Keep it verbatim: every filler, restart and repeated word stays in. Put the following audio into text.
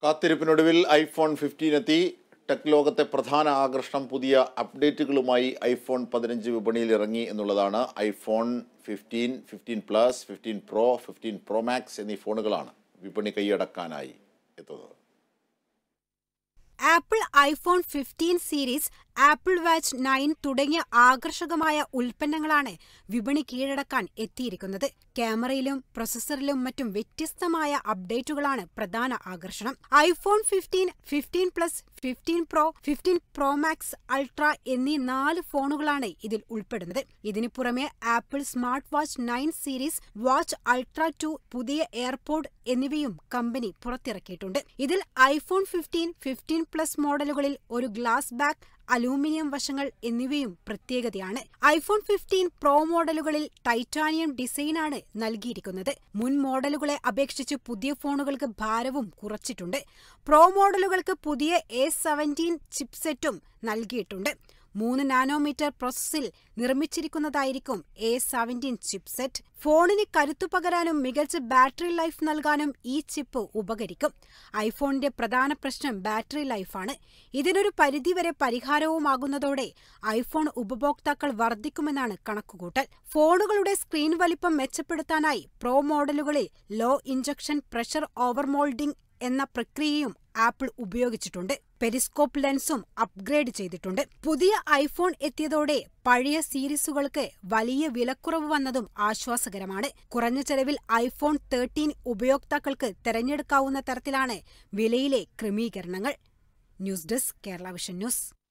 കാത്തിരിപ്പിനൊടുവിൽ iPhone fifteen എത്തി. Tech ലോകത്തെ പ്രധാന ആകർഷണം പുതിയ അപ്ഡേറ്റുകളുമായി ഐഫോൺ പതിനഞ്ച് വിപണിയിൽ ഇറങ്ങി എന്നുള്ളതാണ്. IPhone fifteen, fifteen plus, fifteen pro, fifteen pro max എന്നീ ഫോണുകളാണ് വിപണി കൈയടക്കാനായി എത്തുന്നത്. Apple iPhone fifteen series, Apple watch nine തുടങ്ങിയ ആകർഷകമായ ഉൽപ്പന്നങ്ങളാണ് വിപണി കീഴടക്കാൻ എത്തിയിരിക്കുന്നത്. ക്യാമറയിലും പ്രൊസസറിലും മറ്റും വ്യത്യസ്തമായ അപ്ഡേറ്റുകളാണ് പ്രധാന ആകർഷണം. IPhone fifteen, fifteen plus, fifteen pro, fifteen pro max ultra എന്നീ നാല് ഫോണുകളാണ് ഇതിൽ ഉൾപ്പെടുന്നത്. ഇതിനു പുറമെ Apple smart watch nine series, watch ultra two, പുതിയ എയർപോഡ് എന്നിവയും കമ്പനി പുറത്തിറക്കിയിട്ടുണ്ട്. ഇതിൽ ഐഫോൺ ഫിഫ്റ്റീൻ, ഫിഫ്റ്റീൻ പ്ലസ് മോഡലുകളിൽ ഒരു ഗ്ലാസ് ബാക്ക്, അലൂമിനിയം വശങ്ങൾ എന്നിവയും പ്രത്യേകതയാണ്. ഐഫോൺ ഫിഫ്റ്റീൻ പ്രോ മോഡലുകളിൽ ടൈറ്റാനിയം ഡിസൈനാണ് നൽകിയിരിക്കുന്നത്. മുൻ മോഡലുകളെ അപേക്ഷിച്ച് പുതിയ ഫോണുകൾക്ക് ഭാരവും കുറച്ചിട്ടുണ്ട്. പ്രോ മോഡലുകൾക്ക് പുതിയ എ സെവൻറ്റീൻ ചിപ്സെറ്റും നൽകിയിട്ടുണ്ട്. മൂന്ന് നാനോമീറ്റർ പ്രോസസ്സിൽ നിർമ്മിച്ചിരിക്കുന്നതായിരിക്കും എ സെവൻറ്റീൻ ചിപ്സെറ്റ്. ഫോണിന് കരുത്തു പകരാനും മികച്ച ബാറ്ററി ലൈഫ് നൽകാനും ഈ ചിപ്പ് ഉപകരിക്കും. ഐഫോണിന്റെ പ്രധാന പ്രശ്നം ബാറ്ററി ലൈഫാണ്. ഇതിനൊരു പരിധിവരെ പരിഹാരവുമാകുന്നതോടെ ഐഫോൺ ഉപഭോക്താക്കൾ വർദ്ധിക്കുമെന്നാണ് കണക്കുകൂട്ടൽ. ഫോണുകളുടെ സ്ക്രീൻ വലിപ്പം മെച്ചപ്പെടുത്താനായി പ്രോ മോഡലുകളിൽ ലോ ഇഞ്ചക്ഷൻ പ്രഷർ ഓവർമോൾഡിംഗ് എന്ന പ്രക്രിയയും ആപ്പിൾ ഉപയോഗിച്ചിട്ടുണ്ട്. പെരിസ്കോപ്പ് ലെൻസും അപ്ഗ്രേഡ് ചെയ്തിട്ടുണ്ട്. പുതിയ ഐഫോൺ എത്തിയതോടെ പഴയ സീരീസുകൾക്ക് വലിയ വിലക്കുറവ് വന്നതും ആശ്വാസകരമാണ്. കുറഞ്ഞ ചെലവിൽ ഐഫോൺ തേർട്ടീൻ ഉപയോക്താക്കൾക്ക് തെരഞ്ഞെടുക്കാവുന്ന തരത്തിലാണ് വിലയിലെ ക്രമീകരണങ്ങൾ. News desk, Kerala vision news.